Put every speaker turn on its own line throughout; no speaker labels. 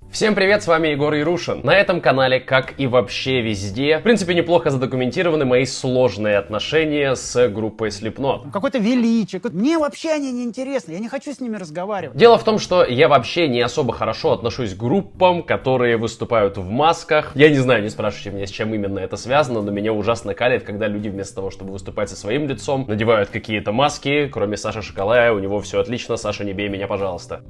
Всем привет, с вами Егор Ярушин. На этом канале, как и вообще везде, в принципе, неплохо задокументированы мои сложные отношения с группой Slipknot.
Какой-то величие. Мне вообще они не интересны, я не хочу с ними разговаривать.
Дело в том, что я вообще не особо хорошо отношусь к группам, которые выступают в масках. Я не знаю, не спрашивайте меня, с чем именно это связано, но меня ужасно калит, когда люди вместо того, чтобы выступать со своим лицом, надевают какие-то маски. Кроме Саши Шоколая, у него все отлично. Саша, не бей меня, пожалуйста.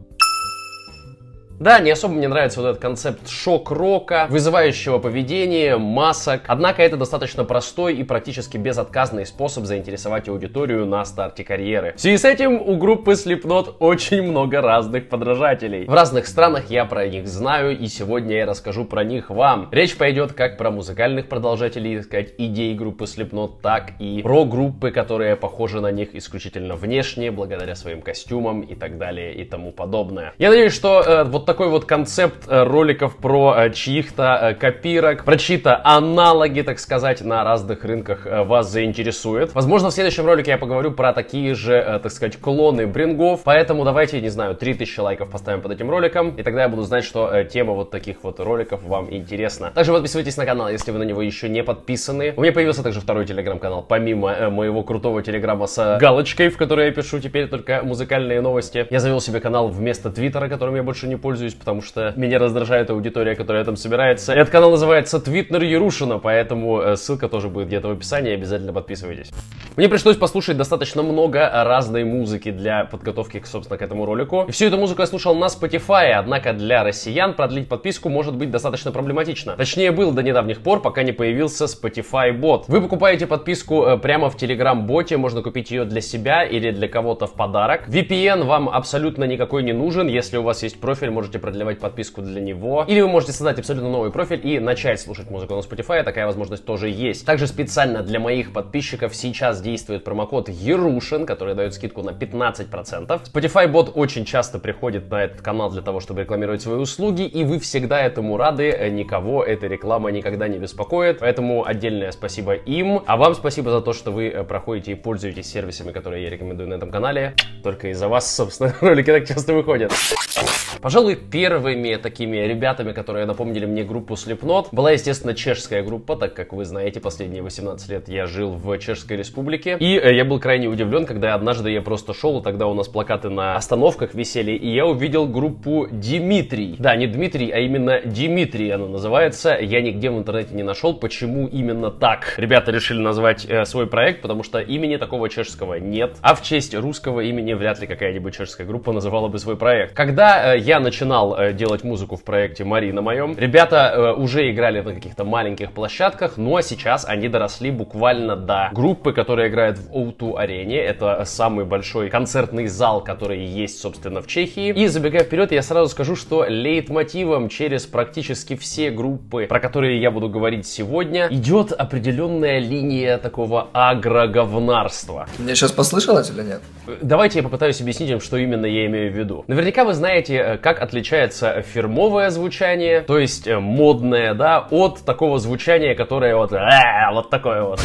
Да, не особо мне нравится вот этот концепт шок-рока, вызывающего поведения, масок. Однако это достаточно простой и практически безотказный способ заинтересовать аудиторию на старте карьеры. В связи с этим у группы Slipknot очень много разных подражателей. В разных странах я про них знаю, и сегодня я расскажу про них вам. Речь пойдет как про музыкальных продолжателей, так сказать, идей группы Slipknot, так и про группы, которые похожи на них исключительно внешне, благодаря своим костюмам и так далее и тому подобное. Я надеюсь, что вот такой вот концепт роликов про чьих-то копирок, про чьи-то аналоги, так сказать, на разных рынках вас заинтересует. Возможно, в следующем ролике я поговорю про такие же, так сказать, клоны брингов, поэтому давайте, не знаю, 3000 лайков поставим под этим роликом, и тогда я буду знать, что тема вот таких вот роликов вам интересна. Также подписывайтесь на канал, если вы на него еще не подписаны. У меня появился также второй телеграм-канал, помимо моего крутого телеграма с галочкой, в которой я пишу теперь только музыкальные новости. Я завел себе канал вместо твиттера, которым я больше не пользуюсь, потому что меня раздражает аудитория, которая там собирается. Этот канал называется Твиттер Ярушина, поэтому ссылка тоже будет где-то в описании, обязательно подписывайтесь. Мне пришлось послушать достаточно много разной музыки для подготовки, собственно, к этому ролику. И всю эту музыку я слушал на Spotify, однако для россиян продлить подписку может быть достаточно проблематично. Точнее, был до недавних пор, пока не появился Spotify бот. Вы покупаете подписку прямо в Telegram-боте, можно купить ее для себя или для кого-то в подарок. VPN вам абсолютно никакой не нужен, если у вас есть профиль, можете продлевать подписку для него. Или вы можете создать абсолютно новый профиль и начать слушать музыку на Spotify, такая возможность тоже есть. Также специально для моих подписчиков сейчас действует промокод Ярушин, который дает скидку на 15%. Spotify бот очень часто приходит на этот канал для того, чтобы рекламировать свои услуги, и вы всегда этому рады, никого эта реклама никогда не беспокоит, поэтому отдельное спасибо им, а вам спасибо за то, что вы проходите и пользуетесь сервисами, которые я рекомендую на этом канале. Только из-за вас, собственно, ролики так часто выходят. Пожалуй, первыми такими ребятами, которые напомнили мне группу Slipknot, была, естественно, чешская группа, так как вы знаете, последние 18 лет я жил в Чешской Республике. И я был крайне удивлен, когда однажды я просто шел, и тогда у нас плакаты на остановках висели, и я увидел группу Димитрий. Да, не Дмитрий, а именно Димитрий она называется. Я нигде в интернете не нашел, почему именно так. Ребята решили назвать свой проект, потому что имени такого чешского нет, а в честь русского имени вряд ли какая-нибудь чешская группа называла бы свой проект. Когда я начинал делать музыку в проекте Марина моем, ребята уже играли на каких-то маленьких площадках, но сейчас они доросли буквально до группы, которая играет в O2 арене. Это самый большой концертный зал, который есть, собственно, в Чехии. И забегая вперед, я сразу скажу, что лейтмотивом через практически все группы, про которые я буду говорить сегодня, идет определенная линия такого агроговнарства.
Мне сейчас послышалось или нет?
Давайте я попытаюсь объяснить вам, что именно я имею в виду. Наверняка вы знаете, как отличается фирмовое звучание, то есть модное, да, от такого звучания, которое вот такое вот.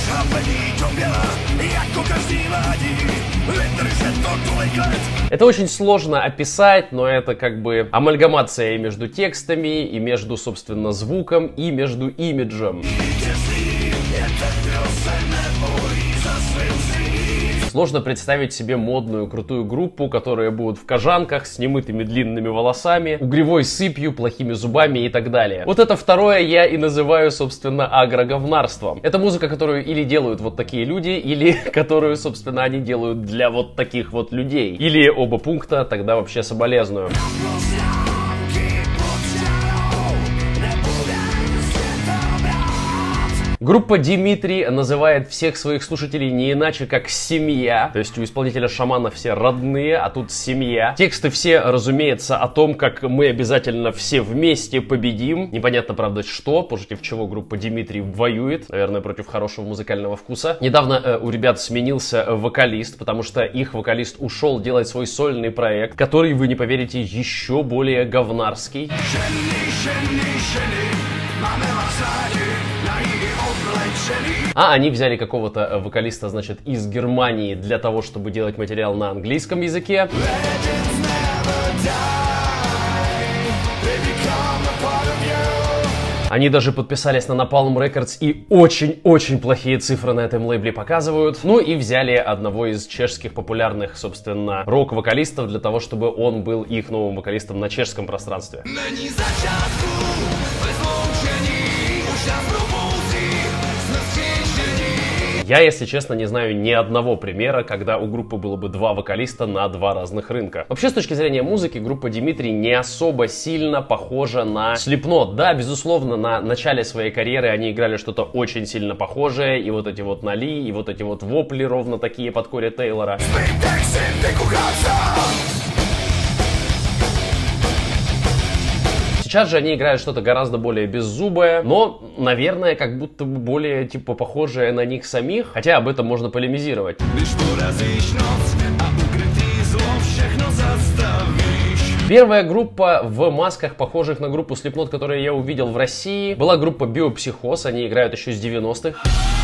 Это очень сложно описать, но это как бы амальгамация и между текстами, и между, собственно, звуком, и между имиджем. Сложно представить себе модную, крутую группу, которые будут в кожанках, с немытыми длинными волосами, угревой сыпью, плохими зубами и так далее. Вот это второе я и называю, собственно, агроговнарством. Это музыка, которую или делают вот такие люди, или которую, собственно, они делают для вот таких вот людей. Или оба пункта, тогда вообще соболезную. Группа Димитрий называет всех своих слушателей не иначе, как семья. То есть у исполнителя Шамана все родные, а тут семья. Тексты все, разумеется, о том, как мы обязательно все вместе победим. Непонятно, правда, что, против чего группа Димитрий воюет. Наверное, против хорошего музыкального вкуса. Недавно у ребят сменился вокалист, потому что их вокалист ушел делать свой сольный проект, который, вы не поверите, еще более говнарский. А они взяли какого-то вокалиста, значит, из Германии для того, чтобы делать материал на английском языке. Они даже подписались на Napalm Records и очень-очень плохие цифры на этом лейбле показывают. Ну и взяли одного из чешских популярных, собственно, рок-вокалистов для того, чтобы он был их новым вокалистом на чешском пространстве. Я, если честно, не знаю ни одного примера, когда у группы было бы два вокалиста на два разных рынка. Вообще, с точки зрения музыки, группа Димитрий не особо сильно похожа на Slipknot. Да, безусловно, на начале своей карьеры они играли что-то очень сильно похожее, и вот эти вот ноли, и вот эти вот вопли ровно такие под Кори Тейлора. Сейчас же они играют что-то гораздо более беззубое, но, наверное, как будто бы более, типа, похожее на них самих, хотя об этом можно полемизировать. Первая группа в масках, похожих на группу Slipknot, которую я увидел в России, была группа Биопсихоз, они играют еще с 90-х.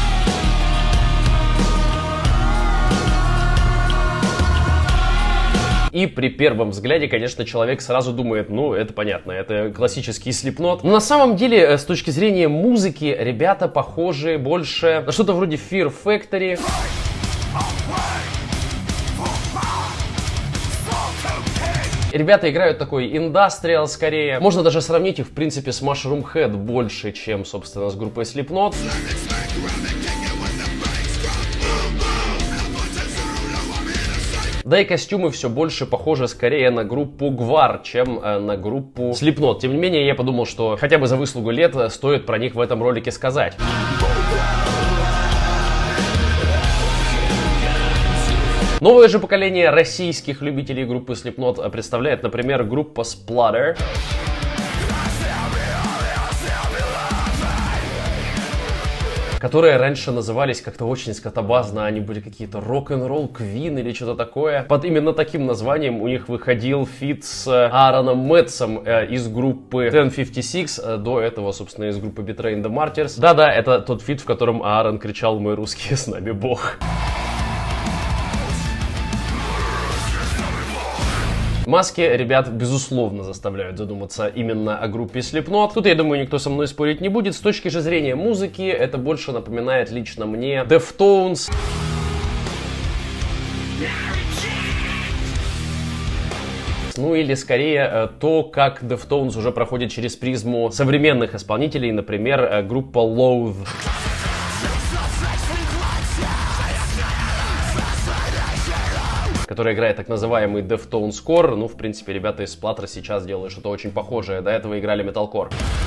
И при первом взгляде, конечно, человек сразу думает, ну, это понятно, это классический Slipknot. Но на самом деле, с точки зрения музыки, ребята похожи больше на что-то вроде Fear Factory. Ребята играют такой индастриал скорее. Можно даже сравнить их, в принципе, с Mushroom Head больше, чем, собственно, с группой Slipknot. Да и костюмы все больше похожи скорее на группу Гвар, чем на группу Slipknot. Тем не менее, я подумал, что хотя бы за выслугу лет стоит про них в этом ролике сказать. Новое же поколение российских любителей группы Slipknot представляет, например, группа Splatter. Которые раньше назывались как-то очень скотобазно, они были какие-то рок-н-ролл Queen или что-то такое. Под именно таким названием у них выходил фит с Аароном Мэтсом из группы 1056, до этого, собственно, из группы Betraying the Martyrs. Да-да, это тот фит, в котором Аарон кричал «Мой русский, с нами Бог». Маски ребят, безусловно, заставляют задуматься именно о группе Slipknot. Тут, я думаю, никто со мной спорить не будет. С точки же зрения музыки, это больше напоминает лично мне Deftones. Ну или скорее то, как Deftones уже проходит через призму современных исполнителей, например, группа Loathe. Которая играет так называемый Deftones Core. Ну, в принципе, ребята из Splatter сейчас делают что-то очень похожее. До этого играли Metalcore.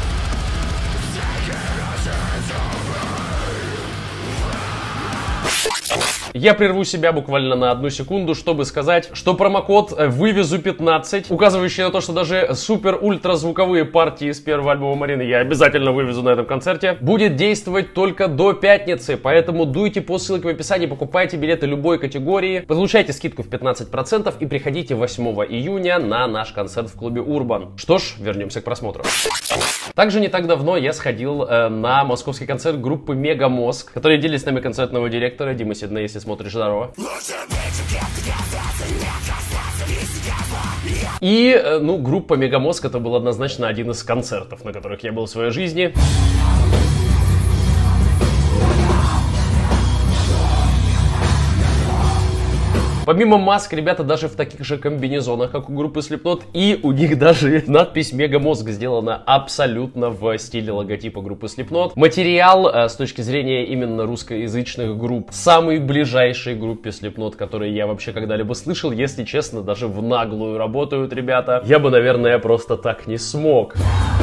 Я прерву себя буквально на 1 секунду, чтобы сказать, что промокод вывезу15, указывающий на то, что даже супер-ультразвуковые партии с первого альбома Марины я обязательно вывезу на этом концерте, будет действовать только до пятницы. Поэтому дуйте по ссылке в описании, покупайте билеты любой категории, получайте скидку в 15% и приходите 8 июня на наш концерт в клубе Urban. Что ж, вернемся к просмотру. Также не так давно я сходил на московский концерт группы Мегамозг, которые делили с нами концертного директора Дима Сидней, если смотришь, здорово. И, ну, группа Мегамозг это был однозначно один из концертов, на которых я был в своей жизни. Помимо маск, ребята даже в таких же комбинезонах, как у группы Slipknot, и у них даже надпись Мегамозг сделана абсолютно в стиле логотипа группы Slipknot. Материал, с точки зрения именно русскоязычных групп, самый ближайшей группе Slipknot, который я вообще когда-либо слышал, если честно, даже в наглую работают ребята. Я бы, наверное, просто так не смог.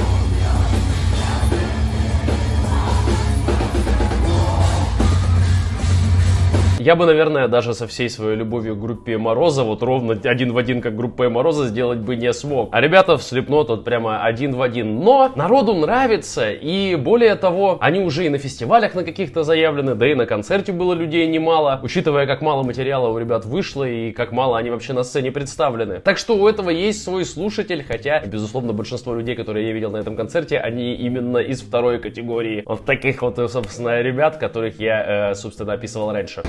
Я бы, наверное, даже со всей своей любовью к группе Мороза, вот ровно один в один, как группа Мороза, сделать бы не смог. А ребята в Slipknot вот прямо один в один. Но народу нравится, и более того, они уже и на фестивалях на каких-то заявлены, да и на концерте было людей немало, учитывая, как мало материала у ребят вышло и как мало они вообще на сцене представлены. Так что у этого есть свой слушатель, хотя, безусловно, большинство людей, которые я видел на этом концерте, они именно из второй категории. Вот таких вот, собственно, ребят, которых я, собственно, описывал раньше.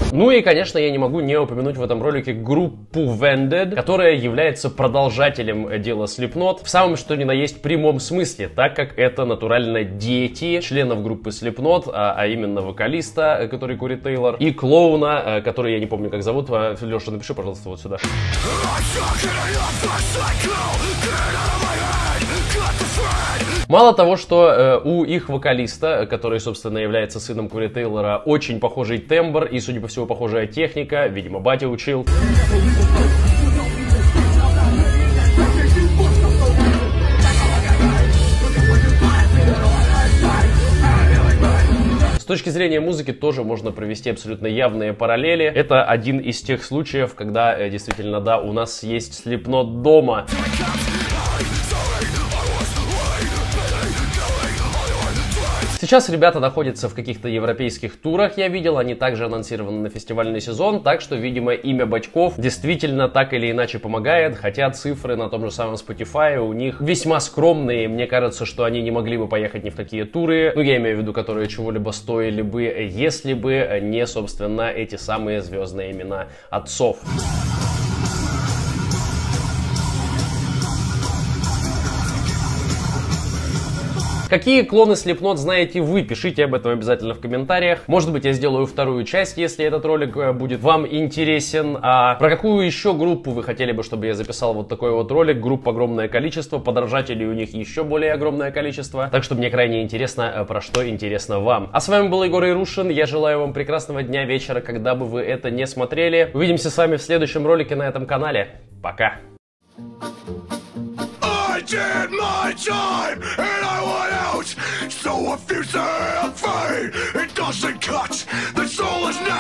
Ну и, конечно, я не могу не упомянуть в этом ролике группу Vended, которая является продолжателем дела Slipknot в самом что ни на есть прямом смысле, так как это натурально дети членов группы Slipknot, а именно вокалиста, который Кори Тейлор, и клоуна, который я не помню как зовут. Леша, напиши, пожалуйста, вот сюда. Мало того, что у их вокалиста, который, собственно, является сыном Кори Тейлора, очень похожий тембр и, судя по всему, похожая техника, видимо, батя учил. С точки зрения музыки тоже можно провести абсолютно явные параллели. Это один из тех случаев, когда действительно, да, у нас есть Slipknot дома. Сейчас ребята находятся в каких-то европейских турах, я видел, они также анонсированы на фестивальный сезон, так что, видимо, имя батьков действительно так или иначе помогает, хотя цифры на том же самом Spotify у них весьма скромные, мне кажется, что они не могли бы поехать ни в какие туры, ну, я имею в виду, которые чего-либо стоили бы, если бы не, собственно, эти самые звездные имена отцов. Какие клоны Slipknot знаете вы? Пишите об этом обязательно в комментариях. Может быть, я сделаю вторую часть, если этот ролик будет вам интересен. А про какую еще группу вы хотели бы, чтобы я записал вот такой вот ролик? Групп огромное количество, подражателей у них еще более огромное количество. Так что мне крайне интересно, про что интересно вам. А с вами был Егор Ярушин. Я желаю вам прекрасного дня, вечера, когда бы вы это не смотрели. Увидимся с вами в следующем ролике на этом канале. Пока!
I did my time and I went out, so if you say I'm fine, it doesn't cut, the soul is now